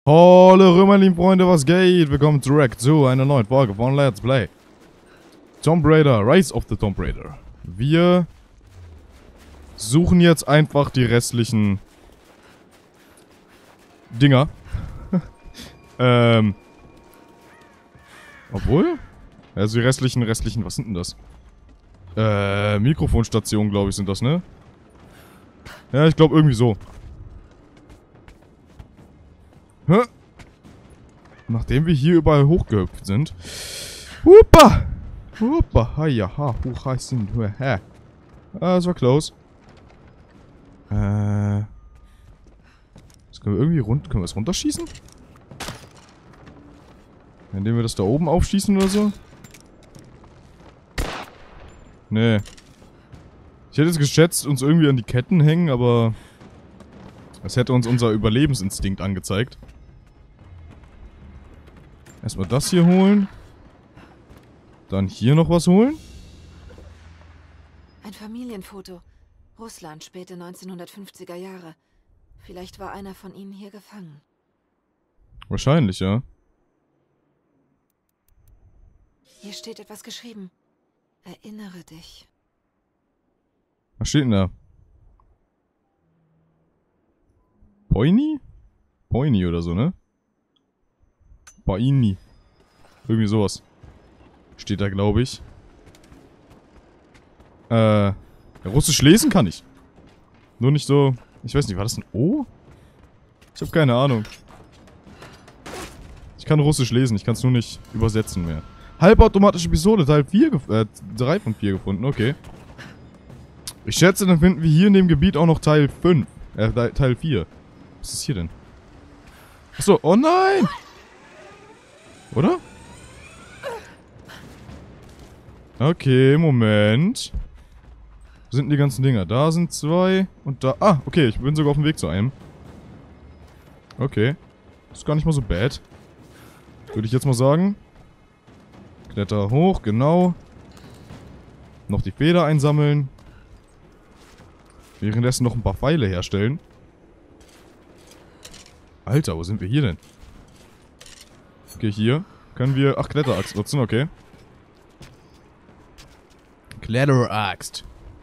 Hallo meine lieben Freunde, was geht? Willkommen zurück zu einer neuen Folge von Let's Play Tomb Raider, Rise of the Tomb Raider. Wir suchen jetzt einfach die restlichen Dinger. Obwohl? Also die restlichen, was sind denn das? Mikrofonstationen, glaube ich, sind das, ne? Ja, ich glaube irgendwie so. Hä? Nachdem wir hier überall hochgehüpft sind. Hupa! Hupa! Haja, ha, huch, heißen, hä. Das war close. Das können wir irgendwie können wir es runterschießen? Indem wir das da oben aufschießen oder so? Nee. Ich hätte jetzt geschätzt, uns irgendwie an die Ketten hängen, aber das hätte uns unser Überlebensinstinkt angezeigt. Erstmal das hier holen. Dann hier noch was holen. Ein Familienfoto. Russland, späte 1950er Jahre. Vielleicht war einer von ihnen hier gefangen. Wahrscheinlich, ja. Hier steht etwas geschrieben. Erinnere dich. Was steht denn da? Poini? Poini oder so, ne? Poini. Irgendwie sowas. Steht da, glaube ich. Russisch lesen kann ich. Nur nicht so... Ich weiß nicht, war das ein O? Ich habe keine Ahnung. Ich kann Russisch lesen, ich kann es nur nicht übersetzen mehr. Halbautomatische Pistole, Teil 3 von 4 gefunden, okay. Ich schätze, dann finden wir hier in dem Gebiet auch noch Teil 5. Teil 4. Was ist hier denn? Achso, oh nein! Oder? Okay, Moment. Wo sind denn die ganzen Dinger? Da sind 2 und da... Ah, okay, ich bin sogar auf dem Weg zu einem. Okay. Ist gar nicht mal so bad. Würde ich jetzt mal sagen. Kletter hoch, genau. Noch die Feder einsammeln. Währenddessen noch ein paar Pfeile herstellen. Alter, wo sind wir hier denn? Okay, hier können wir... Ach, Kletteraxt nutzen, okay. Kletteraxt.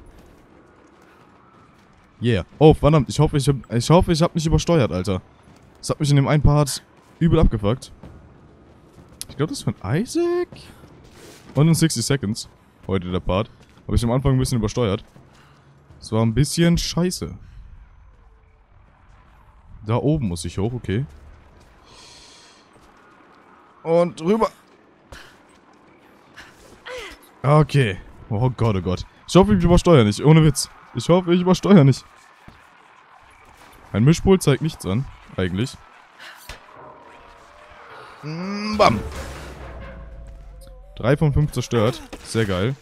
Yeah. Oh, verdammt, ich hoffe, ich hab nicht übersteuert, Alter. Das hat mich in dem einen Part übel abgefuckt. Ich glaube, das ist von Isaac. Und in 60 Seconds. Heute der Part. Habe ich am Anfang ein bisschen übersteuert. Das war ein bisschen scheiße. Da oben muss ich hoch, okay. Und rüber. Okay. Oh Gott, oh Gott. Ich hoffe, ich übersteuere nicht. Ohne Witz. Ich hoffe, ich übersteuere nicht. Ein Mischpult zeigt nichts an. Eigentlich. Bam. 3 von 5 zerstört. Sehr geil.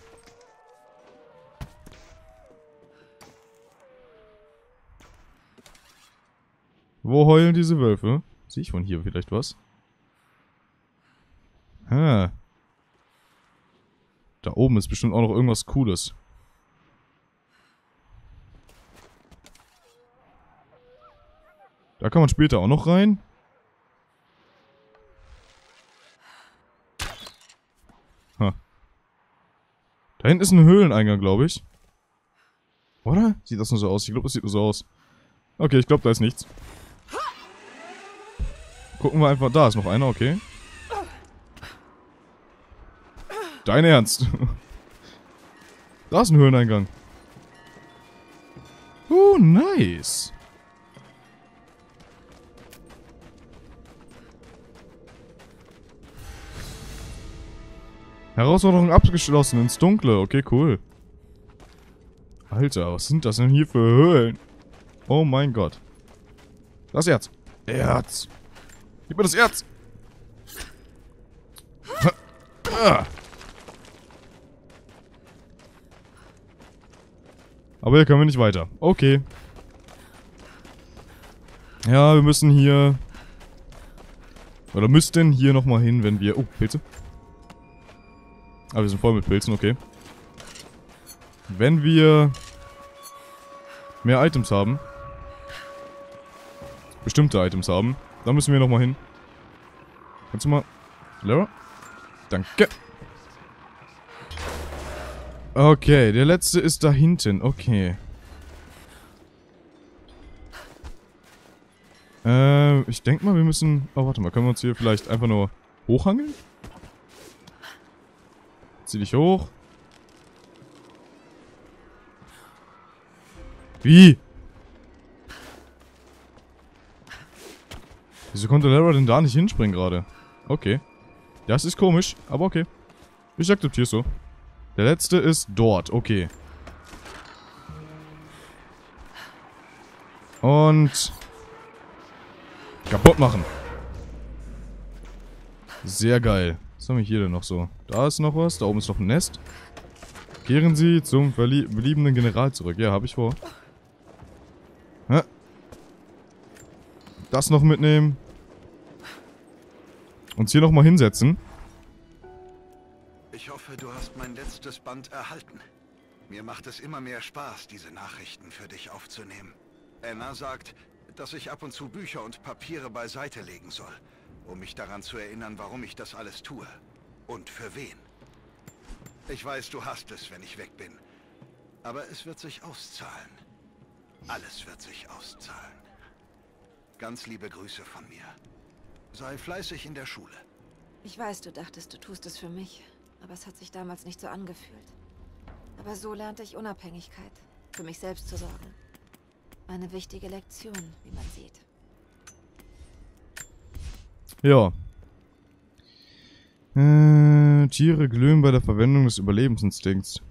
Wo heulen diese Wölfe? Sehe ich von hier vielleicht was? Da oben ist bestimmt auch noch irgendwas Cooles. Da kann man später auch noch rein. Da hinten ist ein Höhleneingang, glaube ich. Oder? Sieht das nur so aus? Ich glaube, das sieht nur so aus. Okay, ich glaube, da ist nichts. Gucken wir einfach. Da ist noch einer, okay. Dein Ernst? Da ist ein Höhleneingang. Nice. Herausforderung abgeschlossen ins Dunkle. Okay, cool. Alter, was sind das denn hier für Höhlen? Oh mein Gott. Das Erz. Erz. Gib mir das Erz. Aber hier können wir nicht weiter. Okay. Ja, wir müssen hier... Oder müssten hier nochmal hin, wenn wir... Oh, Pilze. Ah, wir sind voll mit Pilzen, okay. Wenn wir mehr Items haben. Bestimmte Items haben. Da müssen wir nochmal hin. Kannst du mal... Lara? Danke. Okay, der letzte ist da hinten. Okay. Ich denke mal, wir müssen... Oh, warte mal. Können wir uns hier vielleicht einfach nur hochhangeln? Zieh dich hoch. Wie? Wieso konnte Lara denn da nicht hinspringen gerade? Okay. Das ist komisch, aber okay. Ich akzeptiere es so. Der letzte ist dort, okay. Und... kaputt machen. Sehr geil. Was haben wir hier denn noch so? Da ist noch was, da oben ist noch ein Nest. Kehren Sie zum beliebenden General zurück. Ja, habe ich vor. Hä? Das noch mitnehmen. Uns hier nochmal hinsetzen. Ich hoffe, du hast mein letztes Band erhalten. Mir macht es immer mehr Spaß, diese Nachrichten für dich aufzunehmen. Anna sagt, dass ich ab und zu Bücher und Papiere beiseite legen soll, um mich daran zu erinnern, warum ich das alles tue. Und für wen. Ich weiß, du hasst es, wenn ich weg bin. Aber es wird sich auszahlen. Alles wird sich auszahlen. Ganz liebe Grüße von mir. Sei fleißig in der Schule. Ich weiß, du dachtest, du tust es für mich. Aber es hat sich damals nicht so angefühlt. Aber so lernte ich Unabhängigkeit. Für mich selbst zu sorgen. Eine wichtige Lektion, wie man sieht. Ja. Tiere glühen bei der Verwendung des Überlebensinstinkts.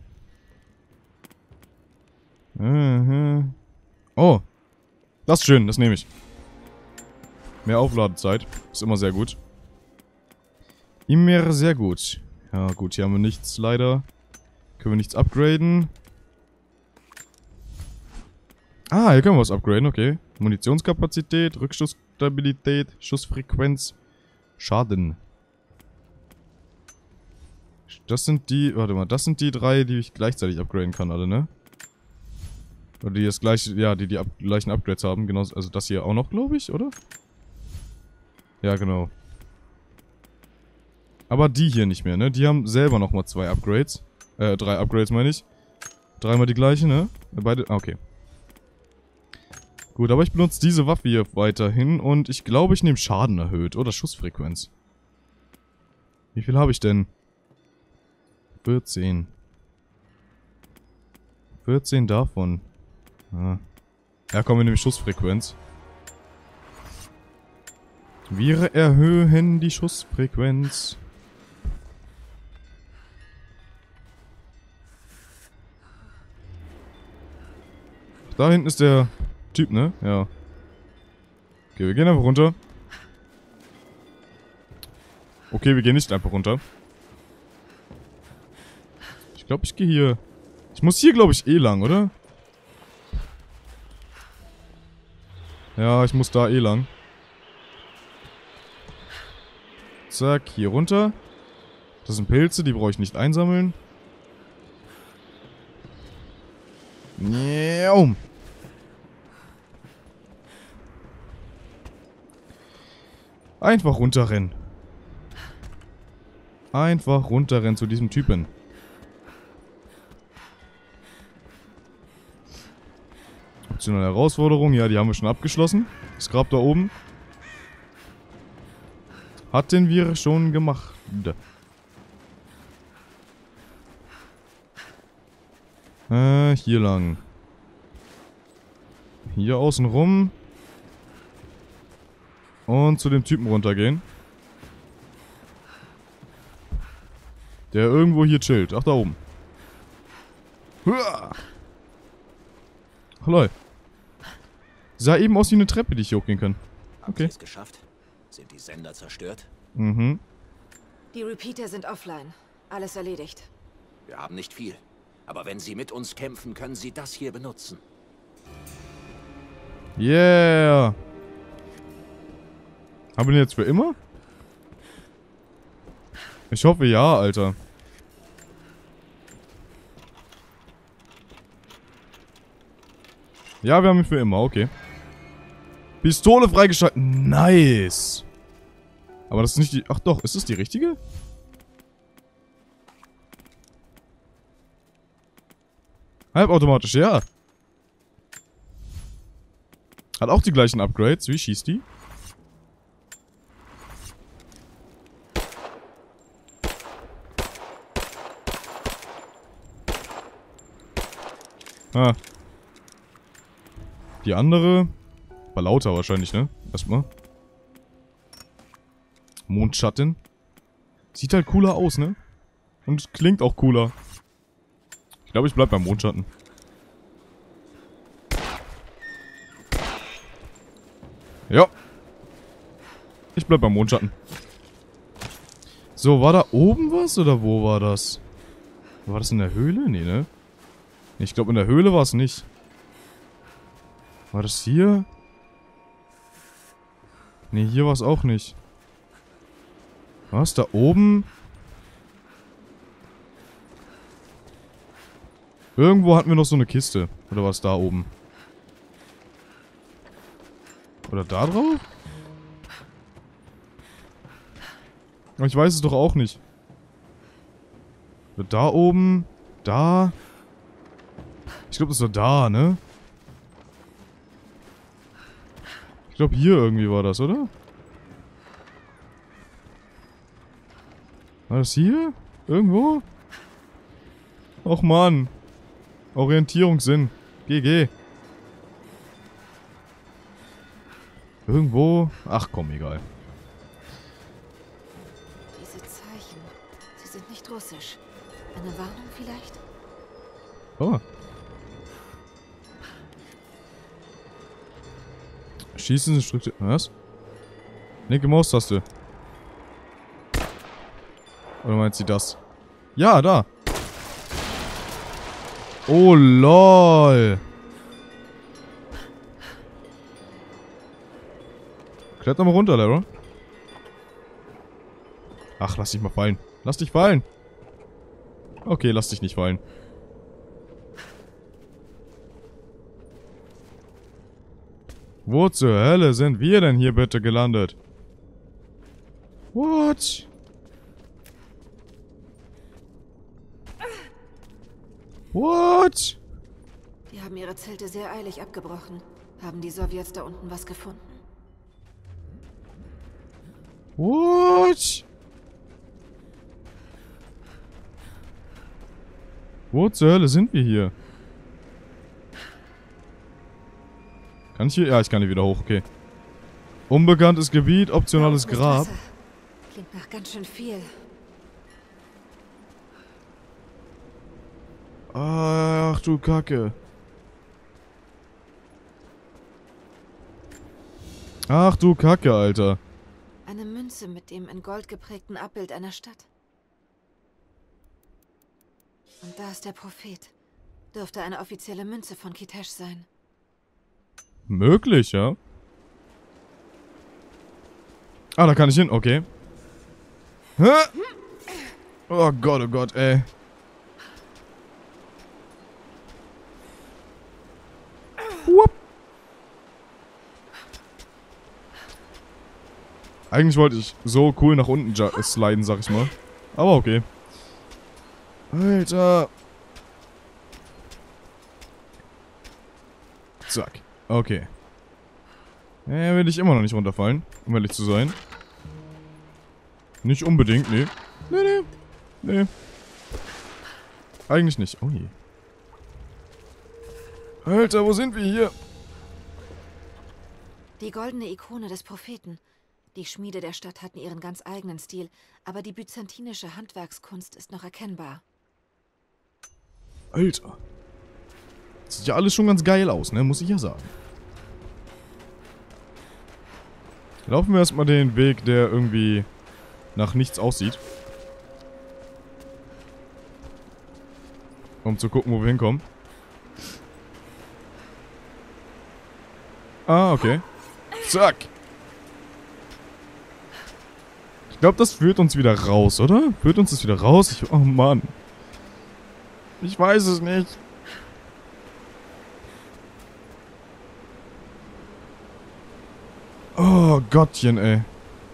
Oh. Das ist schön, das nehme ich. Mehr Aufladezeit. Ist immer sehr gut. Immer sehr gut. Ja gut, hier haben wir nichts leider. Können wir nichts upgraden. Ah, hier können wir was upgraden, okay. Munitionskapazität, Rückschussstabilität, Schussfrequenz, Schaden. Das sind die, warte mal, das sind die drei, die ich gleichzeitig upgraden kann, alle, ne? Oder die das gleiche, ja, die gleichen Upgrades haben, genau, also das hier auch noch, glaube ich, oder? Ja, genau. Aber die hier nicht mehr, ne? Die haben selber nochmal 2 Upgrades. 3 Upgrades meine ich. Dreimal die gleiche, ne? Beide, okay. Gut, aber ich benutze diese Waffe hier weiterhin und ich glaube, ich nehme Schaden erhöht oder Schussfrequenz. Wie viel habe ich denn? 14. 14 davon. Ah. Ja, komm, wir nehmen Schussfrequenz. Wir erhöhen die Schussfrequenz. Da hinten ist der Typ, ne? Ja. Okay, wir gehen einfach runter. Okay, wir gehen nicht einfach runter. Ich glaube, ich gehe hier... Ich muss hier, glaube ich, eh lang, oder? Ja, ich muss da eh lang. Zack, hier runter. Das sind Pilze, die brauche ich nicht einsammeln. Njau. Einfach runterrennen. Einfach runterrennen zu diesem Typen. Optionale Herausforderung, ja, die haben wir schon abgeschlossen. Das Grab da oben. Hatten wir schon gemacht. Hier lang. Hier außen rum. Und zu dem Typen runtergehen. Der irgendwo hier chillt. Ach, da oben. Huah. Hallo. Sah eben aus wie eine Treppe, die ich hier hochgehen kann. Okay. Haben Sie es geschafft? Sind die Sender zerstört? Mhm. Die Repeater sind offline. Alles erledigt. Wir haben nicht viel. Aber wenn Sie mit uns kämpfen, können Sie das hier benutzen. Yeah. Haben wir den jetzt für immer? Ich hoffe ja, Alter. Ja, wir haben ihn für immer, okay. Pistole freigeschalten. Nice. Aber das ist nicht die... Ach doch, ist das die richtige? Halbautomatisch, ja. Hat auch die gleichen Upgrades. Wie schießt die? Ah. Die andere... War lauter wahrscheinlich, ne? Erstmal. Mondschatten. Sieht halt cooler aus, ne? Und klingt auch cooler. Ich glaube, ich bleib beim Mondschatten. Ja. Ich bleib beim Mondschatten. So, war da oben was oder wo war das? War das in der Höhle? Nee, ne? Ich glaube, in der Höhle war es nicht. War das hier? Nee, hier war es auch nicht. Was? Da oben? Irgendwo hatten wir noch so eine Kiste. Oder war es da oben? Oder da drauf? Aber ich weiß es doch auch nicht. Oder da oben? Da? Ich glaube, das war da, ne? Ich glaube, hier irgendwie war das, oder? War das hier? Irgendwo? Och, Mann. Orientierungssinn. GG. Irgendwo? Ach komm, egal. Diese Zeichen. Sie sind nicht russisch. Eine Warnung vielleicht? Oh. Schießen Sie Struktur. Was? Linke Maustaste. Oder meint sie das? Ja, da. Oh, lol. Kletter mal runter, Lara. Ach, lass dich mal fallen. Lass dich fallen. Okay, lass dich nicht fallen. Wo zur Hölle sind wir denn hier bitte gelandet? What? What? Die haben ihre Zelte sehr eilig abgebrochen. Haben die Sowjets da unten was gefunden? What? Wo zur Hölle sind wir hier? Kann ich hier? Ja, ich kann hier wieder hoch, okay. Unbekanntes Gebiet, optionales Mit Grab. Wasser. Klingt nach ganz schön viel. Ach du Kacke. Ach du Kacke, Alter. Eine Münze mit dem in Gold geprägten Abbild einer Stadt. Und da ist der Prophet. Dürfte eine offizielle Münze von Kitesh sein. Möglich, ja. Ah, da kann ich hin, okay. Hä? Oh Gott, ey. Whoop. Eigentlich wollte ich so cool nach unten sliden, sag ich mal. Aber okay. Alter. Zack. Okay. Will ich immer noch nicht runterfallen, um ehrlich zu sein. Nicht unbedingt, nee. Nee. Eigentlich nicht. Oh je. Alter, wo sind wir hier? Die goldene Ikone des Propheten. Die Schmiede der Stadt hatten ihren ganz eigenen Stil, aber die byzantinische Handwerkskunst ist noch erkennbar. Alter. Sieht ja alles schon ganz geil aus, ne? Muss ich ja sagen. Laufen wir erstmal den Weg, der irgendwie nach nichts aussieht. Um zu gucken, wo wir hinkommen. Ah, okay. Zack. Ich glaube, das führt uns wieder raus, oder? Führt uns das wieder raus? Oh Mann. Ich weiß es nicht. Oh, Gottchen, ey.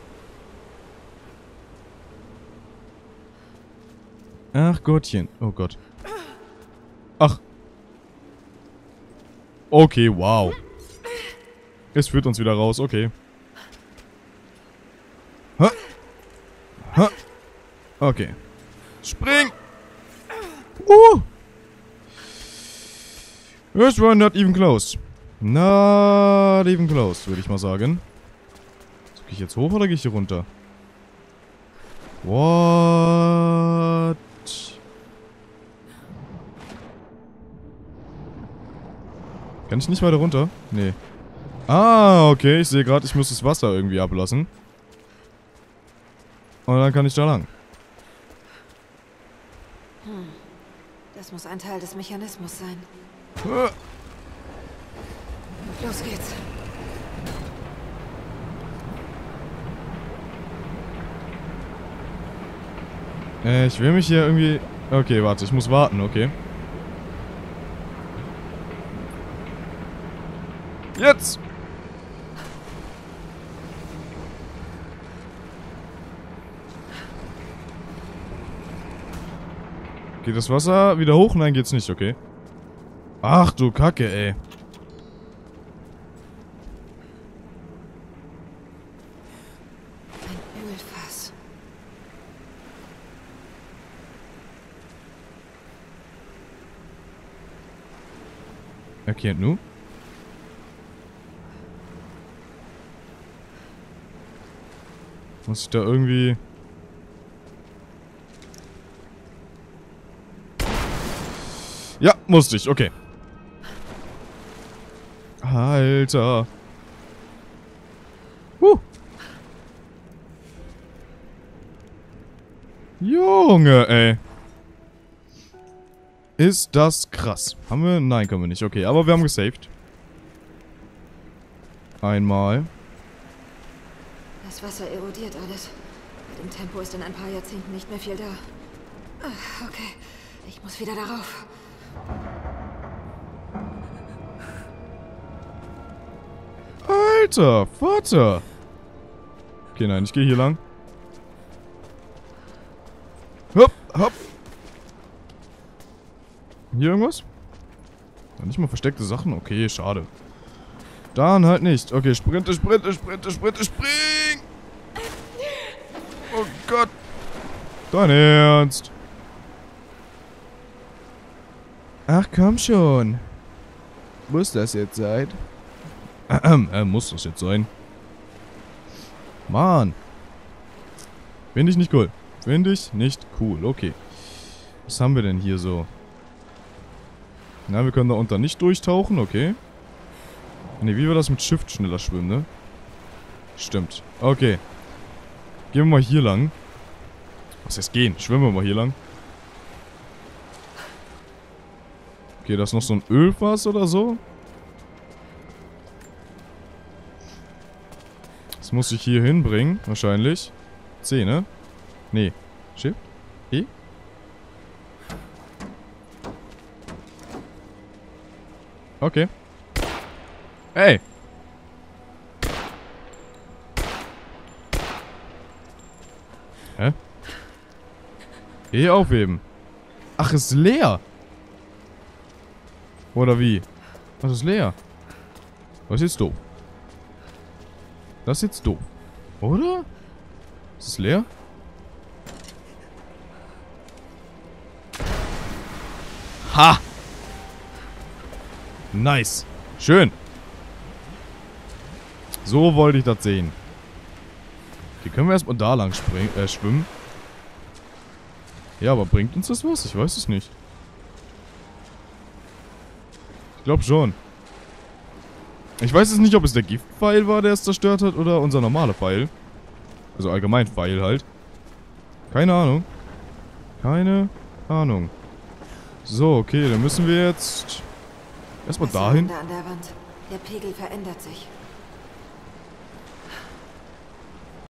Ach, Gottchen. Oh Gott. Ach. Okay, wow. Es führt uns wieder raus, okay. Ha. Ha. Okay. Spring! Das war not even close. Not even close, würde ich mal sagen. So, gehe ich jetzt hoch oder gehe ich hier runter? What? Kann ich nicht weiter runter? Nee. Ah, okay. Ich sehe gerade, ich muss das Wasser irgendwie ablassen. Und dann kann ich da lang. Das muss ein Teil des Mechanismus sein. Los geht's. Ich will mich hier irgendwie... Okay, warte. Ich muss warten, okay. Jetzt! Geht das Wasser wieder hoch? Nein, geht's nicht, okay. Ach du Kacke, ey. Ein Ölfass. Okay, und nu? Muss ich da irgendwie... Ja, musste ich, okay. Alter. Junge, ey. Ist das krass. Haben wir? Nein, können wir nicht. Okay, aber wir haben gesaved. Einmal. Das Wasser erodiert alles. Bei dem Tempo ist in ein paar Jahrzehnten nicht mehr viel da. Ach, okay, ich muss wieder darauf. Alter, Vater. Okay, nein, ich gehe hier lang. Hopp, hopp. Hier irgendwas? Nicht mal versteckte Sachen? Okay, schade. Dann halt nicht. Okay, sprinte, sprinte, sprinte, sprinte, spring! Oh Gott. Dein Ernst? Ach, komm schon. Muss das jetzt sein? Muss das jetzt sein? Mann. Finde ich nicht cool. Finde ich nicht cool. Okay. Was haben wir denn hier so? Na, wir können da unter nicht durchtauchen. Okay. Ne, wie war das mit Shift schneller schwimmen, ne? Stimmt. Okay. Gehen wir mal hier lang. Was heißt gehen? Schwimmen wir mal hier lang. Okay, da ist noch so ein Ölfass oder so. Das muss ich hier hinbringen, wahrscheinlich. C, ne? Nee. Shift? E? Okay. Ey! Hä? E aufheben. Ach, ist leer. Oder wie? Das ist leer. Das ist jetzt doof. Das ist jetzt doof. Oder? Ist es leer? Ha! Nice. Schön. So wollte ich das sehen. Okay, können wir erstmal da lang schwimmen? Ja, aber bringt uns das was? Ich weiß es nicht. Ich glaube schon. Ich weiß es nicht, ob es der Giftpfeil war, der es zerstört hat, oder unser normaler Pfeil. Also allgemein Pfeil halt. Keine Ahnung. Keine Ahnung. So, okay, dann müssen wir jetzt erstmal dahin. An der Wand. Der Pegel verändert sich.